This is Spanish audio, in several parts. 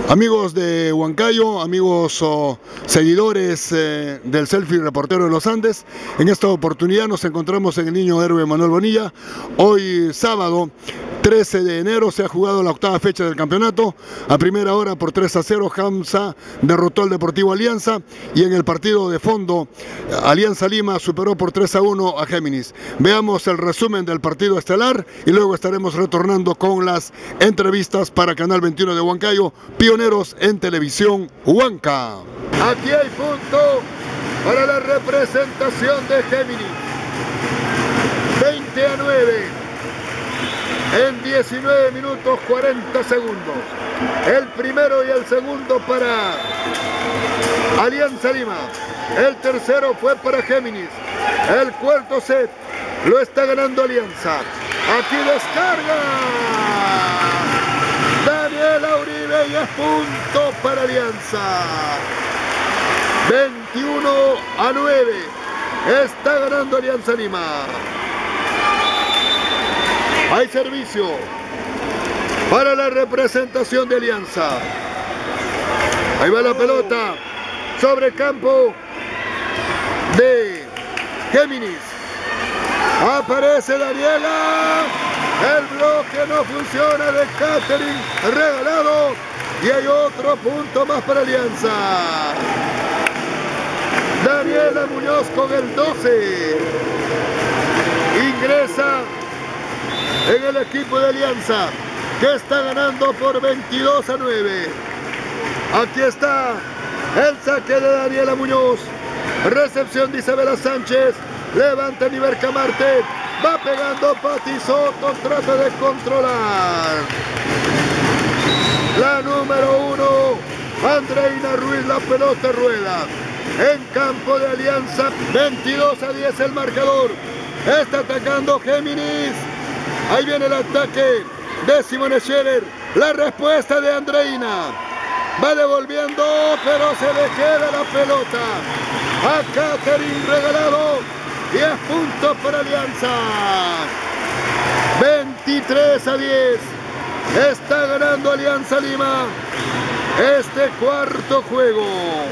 Amigos de Huancayo, amigos seguidores del Selfie Reportero de los Andes, en esta oportunidad nos encontramos en el Niño Héroe Manuel Bonilla. Hoy sábado 13 de enero se ha jugado la octava fecha del campeonato. A primera hora por 3-0 Hamza derrotó al Deportivo Alianza, y en el partido de fondo Alianza Lima superó por 3-1 a Géminis. Veamos el resumen del partido estelar y luego estaremos retornando con las entrevistas para Canal 21 de Huancayo, pioneros en televisión Huanca. Aquí hay punto para la representación de Géminis. 20-9. En 19 minutos 40 segundos. El primero y el segundo para Alianza Lima. El tercero fue para Géminis. El cuarto set lo está ganando Alianza. Aquí descarga Daniela Uribe y es punto para Alianza. 21-9. Está ganando Alianza Lima. Hay servicio para la representación de Alianza. Ahí va la pelota sobre campo de Géminis. Aparece Daniela. El bloque no funciona de Catherine, regalado. Y hay otro punto más para Alianza. Daniela Muñoz con el 12. Ingresa en el equipo de Alianza, que está ganando por 22-9. Aquí está el saque de Daniela Muñoz. Recepción de Isabela Sánchez. Levanta Niverca Marte. Va pegando Pati Soto. Trata de controlar. La número 1, Andreina Ruiz. La pelota rueda en campo de Alianza. 22-10 el marcador. Está atacando Géminis. Ahí viene el ataque de Simone Scherer. La respuesta de Andreina. Va devolviendo, pero se le queda la pelota a Catherine, regalado. 10 puntos para Alianza. 23-10. Está ganando Alianza Lima este cuarto juego.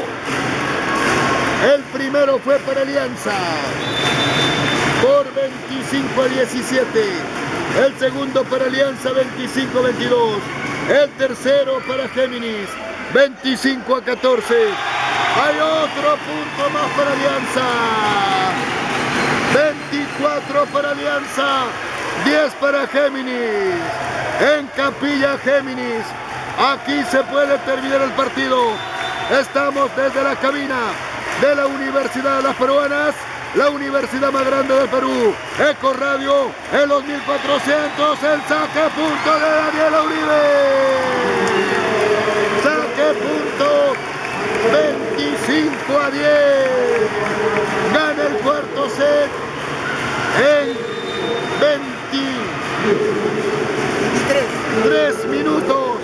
El primero fue para Alianza por 25-17. El segundo para Alianza, 25-22. El tercero para Géminis, 25-14. Hay otro punto más para Alianza. 24 para Alianza, 10 para Géminis. En Capilla Géminis. Aquí se puede terminar el partido. Estamos desde la cabina de la Universidad de las Peruanas, la universidad más grande del Perú. Eco Radio en los 1400. El saque punto de Daniela Uribe. Saque punto. 25-10. Gana el cuarto set en 23 minutos.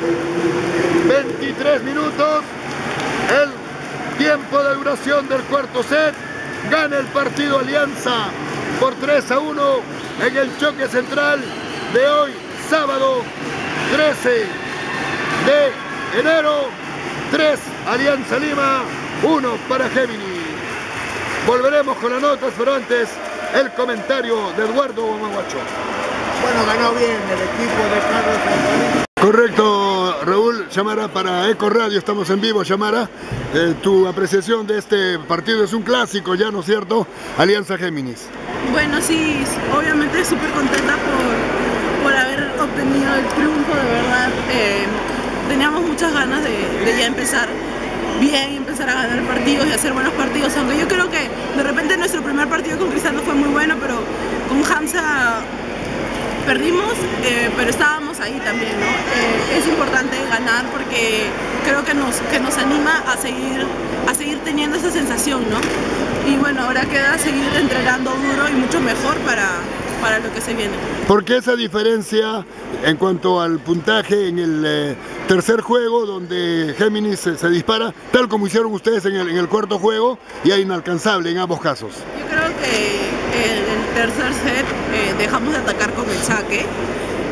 23 minutos. El tiempo de duración del cuarto set. Gana el partido Alianza por 3-1 en el choque central de hoy, sábado 13 de enero. 3 Alianza Lima, 1 para Géminis. Volveremos con las notas, pero antes el comentario de Eduardo Guamaguacho. Bueno, ganó bien el equipo de Carlos Antonio. Correcto, Raúl. Chamara, para Eco Radio, estamos en vivo. Chamara, tu apreciación de este partido. Es un clásico ya, ¿no es cierto? Alianza Géminis. Bueno, sí, obviamente súper contenta por haber obtenido el triunfo, de verdad. Teníamos muchas ganas de ya empezar bien, empezar a ganar partidos y hacer buenos partidos, aunque yo creo que de repente nuestro primer partido con Cristal no fue muy bueno, pero con Hamza perdimos, pero estábamos ahí también, ¿no? Es importante ganar porque creo que nos anima a seguir teniendo esa sensación, ¿no? Y bueno, ahora queda seguir entrenando duro y mucho mejor para lo que se viene. ¿Por qué esa diferencia en cuanto al puntaje en el tercer juego, donde Géminis se dispara, tal como hicieron ustedes en el cuarto juego, y es inalcanzable en ambos casos? Yo creo que en el tercer set dejamos de atacar con el saque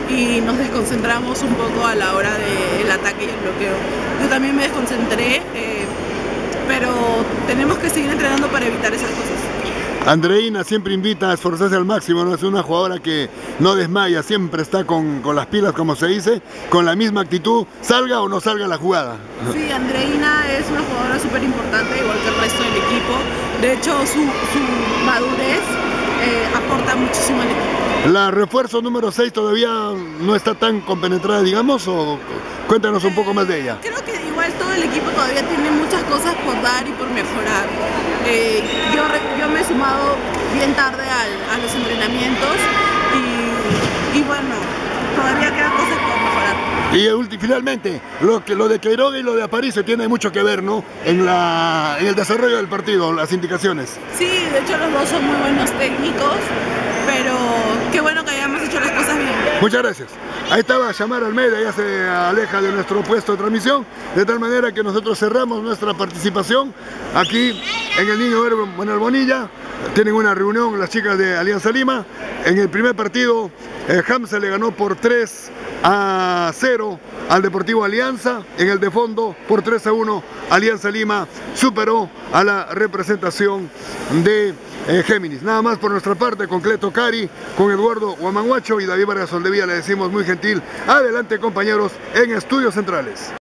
y nos desconcentramos un poco a la hora del ataque y el bloqueo. Yo también me desconcentré, pero tenemos que seguir entrenando para evitar esas cosas. Andreina siempre invita a esforzarse al máximo, ¿no? Es una jugadora que no desmaya, siempre está con las pilas, como se dice, con la misma actitud, salga o no salga la jugada. Sí, Andreina es una jugadora súper importante, igual que el resto del equipo. De hecho, su madurez aporta muchísimo al equipo. ¿La refuerzo número 6 todavía no está tan compenetrada, digamos, o cuéntanos un poco más de ella? Creo que igual todo el equipo todavía tiene muchas cosas por dar y por mejorar. Yo me he sumado bien tarde a los entrenamientos y bueno, todavía quedan cosas por mejorar. Y finalmente, lo de Quiroga y lo de Aparicio tiene mucho que ver, ¿no? En el desarrollo del partido, las indicaciones. Sí, de hecho los dos son muy buenos técnicos, pero qué bueno que hayamos hecho las cosas bien. Muchas gracias. Ahí estaba Shamar Almeida, ya se aleja de nuestro puesto de transmisión, de tal manera que nosotros cerramos nuestra participación aquí en el Niño Héroe Manuel Bonilla. Tienen una reunión las chicas de Alianza Lima. En el primer partido, Hamza le ganó por 3-0 al Deportivo Alianza. En el de fondo, por 3-1, Alianza Lima superó a la representación de Géminis. Nada más por nuestra parte, con Cleto Cari, con Eduardo Huamanguacho y David Vargas Soldevilla le decimos muy gentil, adelante compañeros en Estudios Centrales.